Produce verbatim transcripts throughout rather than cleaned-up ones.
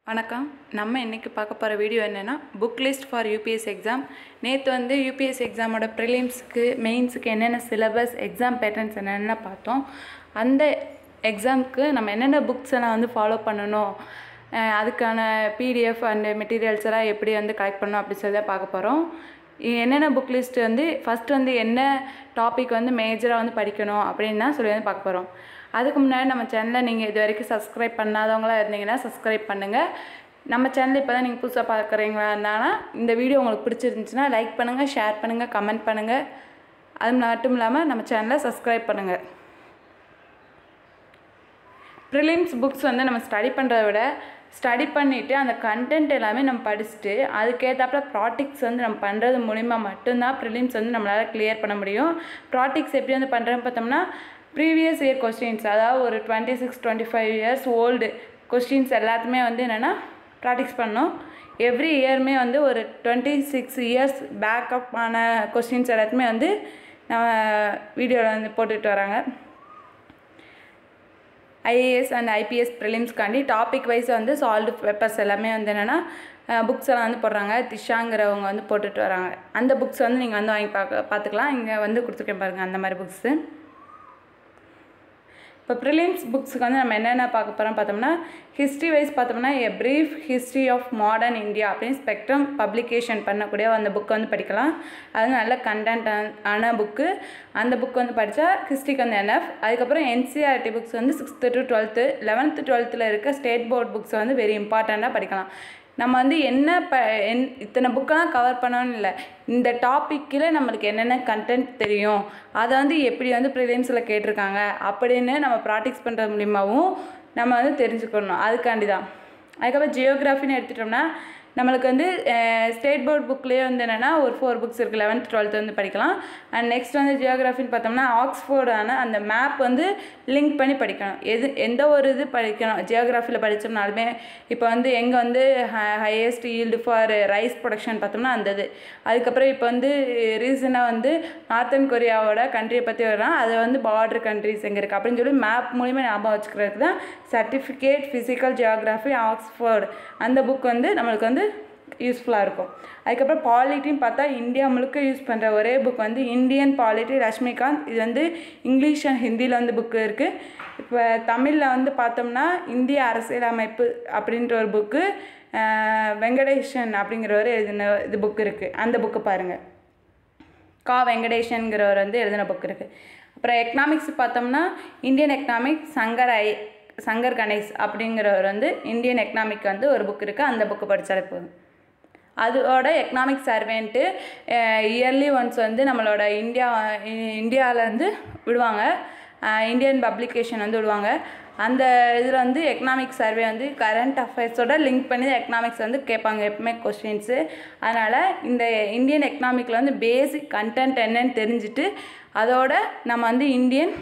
வணக்கம். நம்ம இன்னைக்கு பார்க்க போகிற வீடியோ என்னென்னா book list for UPS exam. நேற்று வந்து யூபிஎஸ் எக்ஸாமோட ப்ரிலிம்ஸுக்கு மெயின்ஸுக்கு என்னென்ன சிலபஸ் எக்ஸாம் பேட்டர்ன்ஸ் என்னென்ன பார்த்தோம். அந்த எக்ஸாமுக்கு நம்ம என்னென்ன புக்ஸ் எல்லாம் வந்து ஃபாலோ பண்ணணும், அதுக்கான பிடிஎஃப் அண்டு மெட்டீரியல்ஸ் எல்லாம் எப்படி வந்து கலெக்ட் பண்ணணும் அப்படி சொல்லி தான் பார்க்க போகிறோம். என்னென்ன புக் லிஸ்ட்டு வந்து ஃபஸ்ட்டு வந்து என்ன டாபிக் வந்து மேஜராக வந்து படிக்கணும் அப்படின்னு தான் சொல்லி வந்து பார்க்க போகிறோம். அதுக்கு முன்னாடி நம்ம சேனலை நீங்கள் இது வரைக்கும் சப்ஸ்கிரைப் பண்ணாதவங்களாக இருந்தீங்கன்னா சப்ஸ்கிரைப் பண்ணுங்கள். நம்ம சேனல் இப்போ தான் நீங்கள் புதுசாக பார்க்குறீங்களா இருந்தாலும் இந்த வீடியோ உங்களுக்கு பிடிச்சிருந்துச்சுன்னா லைக் பண்ணுங்கள், ஷேர் பண்ணுங்கள், கமெண்ட் பண்ணுங்கள். அது மட்டும் இல்லாமல் நம்ம சேனலை சப்ஸ்கிரைப் பண்ணுங்கள். ப்ரிலிம்ஸ் புக்ஸ் வந்து நம்ம ஸ்டடி பண்ணுறத விட ஸ்டடி பண்ணிவிட்டு அந்த கண்டென்ட் எல்லாமே நம்ம படிச்சுட்டு அதுக்கேற்றாப்புல ப்ராக்டிக்ஸ் வந்து நம்ம பண்ணுறது மூலிமா மட்டும்தான் ப்ரிலிம்ஸ் வந்து நம்மளால் கிளியர் பண்ண முடியும். ப்ராக்டிக்ஸ் எப்படி வந்து பண்ணுறேன்னு பார்த்தோம்னா ப்ரீவியஸ் இயர் கொஸ்டின்ஸ், அதாவது ஒரு twenty six twenty five years old questions எல்லாத்துமே வந்து என்னென்னா ப்ராக்டிக்ஸ் பண்ணோம். எவ்ரி இயருமே வந்து ஒரு டுவெண்ட்டி சிக்ஸ் இயர்ஸ் பேக்கப் ஆன கொஸ்டின்ஸ் எல்லாத்துமே வந்து நம்ம வீடியோவில் வந்து போட்டுக்கிட்டு வராங்க. ஐஏஎஸ் அண்ட் ஐபிஎஸ் ப்ரிலிம்ஸ்க்காண்டி டாபிக் வைஸ் வந்து சால்வ்டு பேப்பர்ஸ் எல்லாமே வந்து என்னென்னா புக்ஸ் எல்லாம் வந்து போடுறாங்க. திஷாங்கிறவங்க வந்து போட்டுட்டு வராங்க. அந்த புக்ஸ் வந்து நீங்கள் வந்து வாங்கி பார்க்க பார்த்துக்கலாம். இங்கே வந்து கொடுத்துருக்கேன் பாருங்கள் அந்த மாதிரி புக்ஸு. இப்போ ப்ரிலிம்ஸ் புக்ஸுக்கு வந்து நம்ம என்னென்ன பார்க்க போகிறோம் பார்த்தோம்னா ஹிஸ்ட்ரி வைஸ் பார்த்தோம்னா a brief history of modern India அப்படின்னு ஸ்பெக்ட்ரம் பப்ளிகேஷன் பண்ணக்கூடிய அந்த புக்கை வந்து படிக்கலாம். அது நல்ல கண்டென்ட் ஆன புக்கு. அந்த புக் வந்து படித்தா ஹிஸ்ட்ரிக்கு வந்து என்எஃப். அதுக்கப்புறம் என்சிஆர்டி புக்ஸ் வந்து சிக்ஸ்த்து டு டுவெல்த்து லெவன்த்து டுவெல்த்தில் இருக்க ஸ்டேட் போர்ட் புக்ஸை வந்து வெரி இம்பார்ட்டண்ட்டாக படிக்கலாம். நம்ம வந்து என்ன ப என் இத்தனை புக்கெல்லாம் கவர் பண்ணணும்னு இல்லை, இந்த டாப்பிக்கில் நம்மளுக்கு என்னென்ன கண்டென்ட் தெரியும் அதை வந்து எப்படி வந்து ப்ரிலிம்ஸில் கேட்டிருக்காங்க அப்படின்னு நம்ம ப்ராக்டிக்ஸ் பண்ணுறது மூலிமாவும் நம்ம வந்து தெரிஞ்சுக்கணும். அதுக்காண்டி தான். அதுக்கப்புறம் ஜியோகிராஃபின்னு எடுத்துட்டோம்னா நம்மளுக்கு வந்து ஸ்டேட் போர்ட் புக்லேயே வந்து என்னென்னா ஒரு ஃபோர் புக்ஸ் இருக்குது. லெவன்த் டுவெல்த்து வந்து படிக்கலாம். அண்ட் நெக்ஸ்ட் வந்து ஜியோகிராஃபின்னு பார்த்தோம்னா ஆக்ஸ்ஃபோர்டான அந்த மேப் வந்து லிங்க் பண்ணி படிக்கணும். எது எந்த ஒரு இது படிக்கணும் ஜியோகிராஃபியில் படித்தோம்னாலுமே இப்போ வந்து எங்கே வந்து highest yield for rice production பார்த்தோம்னா அந்த இது. அதுக்கப்புறம் இப்போ வந்து ரீசனாக வந்து நார்த்தன் கொரியாவோட கண்ட்ரியை பற்றி வரலாம். அது வந்து பார்டர் கண்ட்ரிஸ் எங்கே இருக்குது அப்படின்னு சொல்லி மேப் மூலிமா ஞாபகம் வச்சுக்கிறதுக்கு தான் சர்டிஃபிகேட் ஃபிசிக்கல் ஜியோகிராஃபி ஆக்ஸ்ஃபோர்டு அந்த புக் வந்து நம்மளுக்கு வந்து யூஸ்ஃபுல்லாக இருக்கும். அதுக்கப்புறம் பாலிட்டின்னு பார்த்தா இந்தியா முழுக்க யூஸ் பண்ணுற ஒரே புக் வந்து இந்தியன் பாலிட்டி லக்ஷ்மிகாந்த். இது வந்து இங்கிலீஷ் அண்ட் ஹிந்தியில் வந்து புக்கு இருக்குது. இப்போ தமிழில் வந்து பார்த்தோம்னா இந்திய அரசியலமைப்பு அப்படின்ற ஒரு புக்கு வெங்கடேஷன் அப்படிங்கிறவர் எழுதின இது புக்கு இருக்குது. அந்த புக்கு பாருங்கள். கா வெங்கடேஷன்கிறவர் வந்து எழுதின புக் இருக்குது. அப்புறம் எக்கனாமிக்ஸ் பார்த்தோம்னா Indian economics Shankar I Shankar Ganesh அப்படிங்கிறவர் வந்து இந்தியன் எக்கனாமிக் வந்து ஒரு புக் இருக்குது. அந்த புக்கு படித்தாலே போதும். அதோட எக்கனாமிக் சர்வேன்ட்டு இயர்லி ஒன்ஸ் வந்து நம்மளோட இந்தியா இந்தியாவிலேருந்து விடுவாங்க. இந்தியன் பப்ளிகேஷன் வந்து விடுவாங்க. அந்த இதில் வந்து எக்கனாமிக் சர்வே வந்து கரண்ட் அஃபேர்ஸோட லிங்க் பண்ணி எக்கனாமிக்ஸ் வந்து கேட்பாங்க எப்பவுமே கொஸ்டின்ஸு. அதனால் இந்த இந்தியன் எக்கனாமிக்கில் வந்து பேசிக் கண்டென்ட் என்னன்னு தெரிஞ்சுட்டு அதோட நம்ம வந்து இந்தியன்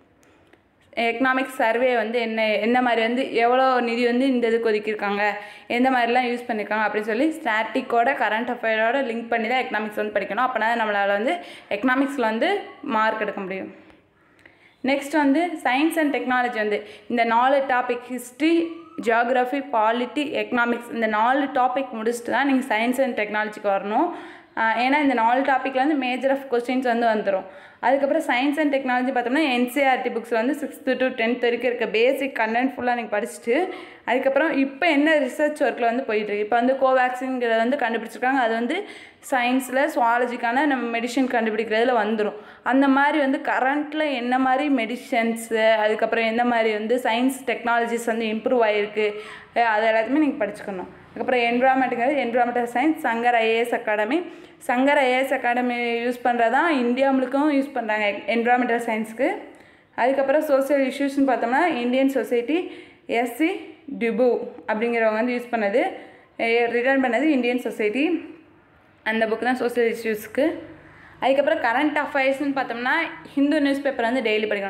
எக்கனாமிக்ஸ் சர்வே வந்து என்ன என்ன மாதிரி வந்து எவ்வளோ நிதி வந்து இந்த இதுக்கு ஒதுக்கியிருக்காங்க, எந்த மாதிரிலாம் யூஸ் பண்ணியிருக்காங்க அப்படின்னு சொல்லி ஸ்டாட்டிக்கோட கரண்ட் அஃபேரோட லிங்க் பண்ணி தான் எக்கனாமிக்ஸ் வந்து படிக்கணும். அப்போனா நம்மளால் வந்து எக்கனாமிக்ஸில் வந்து மார்க் எடுக்க முடியும். நெக்ஸ்ட் வந்து சயின்ஸ் அண்ட் டெக்னாலஜி வந்து இந்த நாலு topic history geography polity economics இந்த நாலு டாபிக் முடிச்சுட்டு தான் நீங்கள் சயின்ஸ் அண்ட் டெக்னாலஜிக்கு வரணும். ஏன்னா இந்த நாலு டாப்பிக்கில் வந்து மேஜர் ஆஃப் கொஸ்டின்ஸ் வந்து வந்துடும். அதுக்கப்புறம் சயின்ஸ் அண்ட் டெக்னாலஜி பார்த்தோம்னா என்சிஆர்டி புக்ஸ் வந்து சிக்ஸ்த்து டு டென்த் வரைக்கும் இருக்க பேசிக் கண்டென்ட் ஃபுல்லாக நீங்கள் படிச்சுட்டு அதுக்கப்புறம் இப்போ என்ன ரிசர்ச் ஒர்க்கில் வந்து போயிட்டுருக்கு. இப்போ வந்து கோவேக்சின்ங்கிறத வந்து கண்டுபிடிச்சிருக்காங்க. அது வந்து சயின்ஸில் சுவாலஜிக்கான நம்ம மெடிசன் கண்டுபிடிக்கிறதுல வந்துடும். அந்த மாதிரி வந்து கரண்ட்டில் என்ன மாதிரி மெடிசன்ஸு அதுக்கப்புறம் எந்த மாதிரி வந்து சயின்ஸ் டெக்னாலஜிஸ் வந்து இம்ப்ரூவ் ஆகிருக்கு அது எல்லாத்தையுமே நீங்கள் படிச்சுக்கணும். அதுக்கப்புறம் என்விரான்மெண்ட்டுங்கிறது environmental science Shankar IAS academy. Shankar IAS academy use பண்ணுறதான் இந்தியா முழுக்கவும் யூஸ் பண்ணுறாங்க என்விரான்மெண்டல் சயின்ஸுக்கு. அதுக்கப்புறம் சோசியல் இஷ்யூஸ்ன்னு பார்த்தோம்னா இந்தியன் சொசைட்டி எஸ்சி டிபு அப்படிங்கிறவங்க வந்து யூஸ் பண்ணது ரிட்டர்ன் பண்ணது இந்தியன் சொசைட்டி. அந்த புக்கு தான் சோசியல் இஷ்யூஸ்க்கு. அதுக்கப்புறம் கரண்ட் அஃபேர்ஸ்ன்னு பார்த்தோம்னா ஹிந்து நியூஸ் பேப்பர் வந்து டெய்லி படிக்கணும்.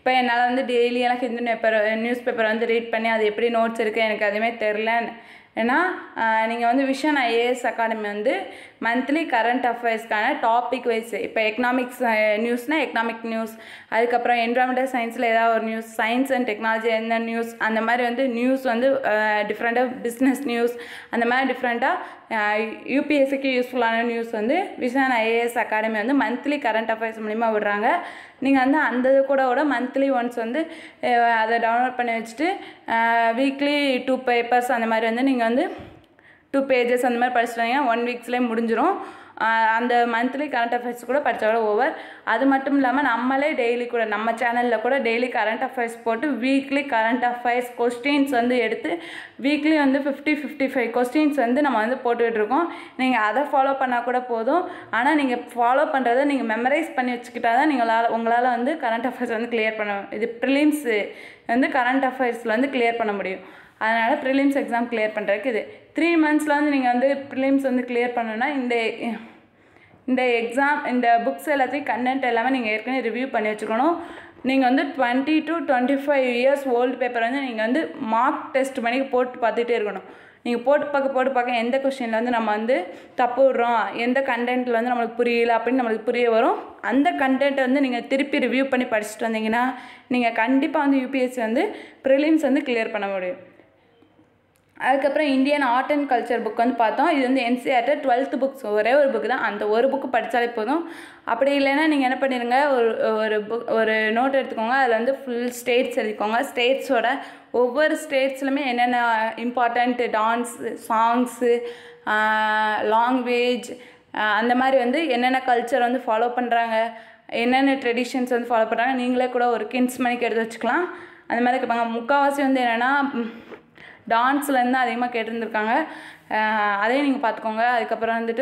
இப்போ என்னால் வந்து டெய்லியெல்லாம் ஹிந்து பேப்பர் நியூஸ் பேப்பர் வந்து ரீட் பண்ணி அது எப்படி நோட்ஸ் இருக்குது எனக்கு அதுவுமே தெரில. ஏன்னா நீங்கள் வந்து விஷன் ஐஏஎஸ் அகாடமி வந்து மந்த்லி கரண்ட் அஃபேர்ஸ்க்கான டாபிக் வைஸ் இப்போ எக்கனாமிக்ஸ் நியூஸ்னால் எக்கனாமிக் நியூஸ், அதுக்கப்புறம் என்விரான்மெண்டல் சயின்ஸில் ஏதாவது ஒரு நியூஸ், சயின்ஸ் அண்ட் டெக்னாலஜி என்ன நியூஸ், அந்த மாதிரி வந்து நியூஸ் வந்து டிஃப்ரெண்ட்டாக பிஸ்னஸ் நியூஸ் அந்த மாதிரி டிஃப்ரெண்ட்டாக யூபிஎஸ்சிக்கு யூஸ்ஃபுல்லான நியூஸ் வந்து விஷன் ஐஏஎஸ் அகாடமி வந்து மந்த்லி கரண்ட் அஃபேர்ஸ் மூலிமா விடுறாங்க. நீங்கள் வந்து அந்த இது கூட கூட மந்த்லி ஒன்ஸ் வந்து அதை டவுன்லோட் பண்ணி வச்சுட்டு வீக்லி டூ பேப்பர்ஸ் அந்த மாதிரி வந்து நீங்கள் வந்து டூ பேஜஸ் அந்த மாதிரி படிச்சுட்டாங்க ஒன் வீக்ஸ்லேயே முடிஞ்சிடும். அந்த மந்த்லி கரண்ட் அஃபேர்ஸ் கூட படித்தா கூட ஓவர். அது மட்டும் இல்லாமல் நம்மளே டெய்லி கூட நம்ம சேனலில் கூட டெய்லி கரண்ட் அஃபேர்ஸ் போட்டு வீக்லி கரண்ட் அஃபேர்ஸ் கொஸ்டின்ஸ் வந்து எடுத்து வீக்லி வந்து ஃபிஃப்டி ஃபிஃப்டி ஃபைவ் கொஸ்டின்ஸ் வந்து நம்ம வந்து போட்டுக்கிட்டுருக்கோம். நீங்கள் அதை ஃபாலோ பண்ணால் கூட போதும். ஆனால் நீங்கள் ஃபாலோ பண்ணுறதை நீங்கள் மெமரைஸ் பண்ணி வச்சுக்கிட்டா தான் நீங்களால் உங்களால் வந்து கரண்ட் அஃபேர்ஸ் வந்து கிளியர் பண்ண இது ப்ரிலிம்ஸு வந்து கரண்ட் அஃபேர்ஸில் வந்து கிளியர் பண்ண முடியும். அதனால் ப்ரிலிம்ஸ் எக்ஸாம் கிளியர் பண்ணுறதுக்கு இது த்ரீ மந்த்ஸில் வந்து நீங்கள் வந்து ப்ரிலிம்ஸ் வந்து கிளியர் பண்ணணுன்னா இந்த இந்த எக்ஸாம் இந்த புக்ஸ் எல்லாத்தையும் கண்டென்ட் எல்லாமே நீங்கள் ஏற்கனவே ரிவ்யூ பண்ணி வச்சுக்கணும். நீங்கள் வந்து twenty two twenty five years old paper வந்து நீங்கள் வந்து மார்க் டெஸ்ட் பண்ணி போட்டு பார்த்துட்டே இருக்கணும். நீங்கள் போட்டு பார்க்க போட்டு பார்க்க எந்த கொஸ்டினில் வந்து நம்ம வந்து தப்பு விட்றோம், எந்த கண்டென்ட்டில் வந்து நம்மளுக்கு புரியல அப்படின்னு நம்மளுக்கு புரிய வரும். அந்த கண்டென்ட்டை வந்து நீங்கள் திருப்பி ரிவ்யூ பண்ணி படிச்சுட்டு வந்தீங்கன்னா நீங்கள் கண்டிப்பாக வந்து யூபிஎஸ்சி வந்து ப்ரிலிம்ஸ் வந்து கிளியர் பண்ண முடியும். அதுக்கப்புறம் Indian art and culture book வந்து பார்த்தோம். இது வந்து என்சிஆர்டி டுவெல்த்து புக்ஸ் ஒரே ஒரு புக் தான். அந்த ஒரு புக்கு படித்தாலே போதும். அப்படி இல்லைன்னா நீங்கள் என்ன பண்ணிடுங்க, ஒரு ஒரு புக் ஒரு நோட் எடுத்துக்கோங்க. அதில் வந்து ஃபுல் ஸ்டேட்ஸ் எழுதிக்கோங்க. ஸ்டேட்ஸோட ஒவ்வொரு ஸ்டேட்ஸ்லையுமே என்னென்ன இம்பார்ட்டண்ட் டான்ஸு சாங்ஸு லாங்குவேஜ் அந்த மாதிரி வந்து என்னென்ன கல்ச்சர் வந்து ஃபாலோ பண்ணுறாங்க, என்னென்ன ட்ரெடிஷன்ஸ் வந்து ஃபாலோ பண்ணுறாங்க நீங்களே கூட ஒரு கின்ஸ் மணிக்கு எடுத்து வச்சுக்கலாம். அந்த மாதிரி கேட்பாங்க. முக்கால்வாசி வந்து என்னென்னா டான்ஸ்லேருந்து அதிகமாக கேட்டிருந்துருக்காங்க. அதையும் நீங்கள் பார்த்துக்கோங்க. அதுக்கப்புறம் வந்துட்டு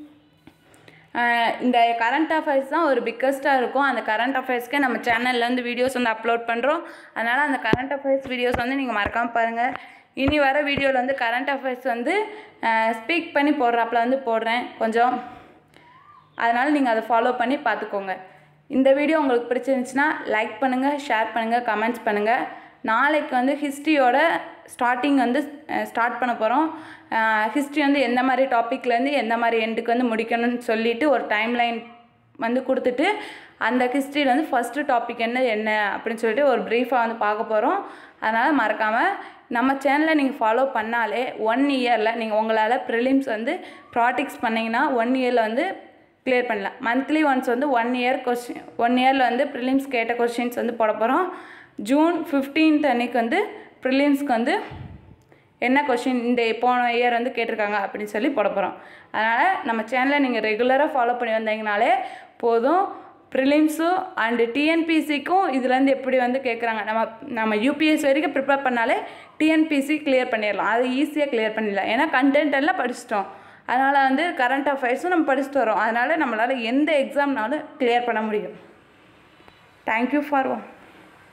இந்த கரண்ட் அஃபேர்ஸ் தான் ஒரு பிக்கஸ்ட்டாக இருக்கும். அந்த கரண்ட் அஃபேர்ஸ்க்கே நம்ம சேனலில் வந்து வீடியோஸ் வந்து அப்லோட் பண்ணுறோம். அதனால் அந்த கரண்ட் அஃபேர்ஸ் வீடியோஸ் வந்து நீங்கள் மறக்காமல் பாருங்கள். இனி வர வீடியோவில் வந்து கரண்ட் அஃபேர்ஸ் வந்து ஸ்பீக் பண்ணி போடுறாப்புல வந்து போடுறேன் கொஞ்சம். அதனால் நீங்கள் அதை ஃபாலோ பண்ணி பார்த்துக்கோங்க. இந்த வீடியோ உங்களுக்கு பிடிச்சிருந்துச்சுன்னா லைக் பண்ணுங்கள், ஷேர் பண்ணுங்கள், கமெண்ட்ஸ் பண்ணுங்கள். நாளைக்கு வந்து ஹிஸ்ட்ரியோட ஸ்டார்டிங் வந்து ஸ்டார்ட் பண்ண போகிறோம். ஹிஸ்ட்ரி வந்து எந்த மாதிரி டாப்பிக்லேருந்து எந்த மாதிரி எண்டுக்கு வந்து முடிக்கணும்னு சொல்லிவிட்டு ஒரு டைம்லைன் வந்து கொடுத்துட்டு அந்த ஹிஸ்ட்ரியில் வந்து ஃபஸ்ட்டு டாபிக் என்ன என்ன அப்படின்னு சொல்லிட்டு ஒரு ப்ரீஃபாக வந்து பார்க்க போகிறோம். அதனால் மறக்காமல் நம்ம சேனலை நீங்கள் ஃபாலோ பண்ணாலே ஒன் இயரில் நீங்கள் உங்களால் ப்ரிலிம்ஸ் வந்து ப்ராக்டிக்ஸ் பண்ணிங்கன்னா ஒன் இயரில் வந்து கிளியர் பண்ணலாம். மந்த்லி ஒன்ஸ் வந்து ஒன் இயர் கொஸ்டின் ஒன் இயரில் வந்து ப்ரிலிம்ஸ் கேட்ட கொஸ்டின்ஸ் வந்து போட போகிறோம். ஜூன் ஃபிஃப்டீன்த் அன்றைக்கி வந்து ப்ரிலிம்ஸ்க்கு வந்து என்ன கொஷின் இந்த போன இயர் வந்து கேட்டிருக்காங்க அப்படின்னு சொல்லி போட போகிறோம். அதனால் நம்ம சேனலை நீங்கள் ரெகுலராக ஃபாலோ பண்ணி வந்தீங்கனாலே போதும். ப்ரிலிம்ஸும் அண்டு டிஎன்பிசிக்கும் இதுலேருந்து எப்படி வந்து கேட்குறாங்க, நம்ம நம்ம யூபிஎஸ்சி வரைக்கும் ப்ரிப்பேர் பண்ணாலே டிஎன்பிசி கிளியர் பண்ணிடலாம். அது ஈஸியாக கிளியர் பண்ணிடலாம். ஏன்னா கண்டென்ட் எல்லாம் படிச்சிட்டோம். அதனால் வந்து கரண்ட் அஃபேர்ஸும் நம்ம படிச்சுட்டு வரோம். அதனால் நம்மளால் எந்த எக்ஸாம்னாலும் கிளியர் பண்ண முடியும். தேங்க்யூ ஃபார்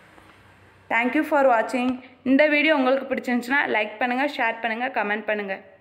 தேங்க்யூ ஃபார் வாட்சிங். இந்த வீடியோ உங்களுக்கு பிடிச்சிருந்துச்சுன்னா லைக் பண்ணுங்கள், ஷேர் பண்ணுங்கள், கமெண்ட் பண்ணுங்கள்.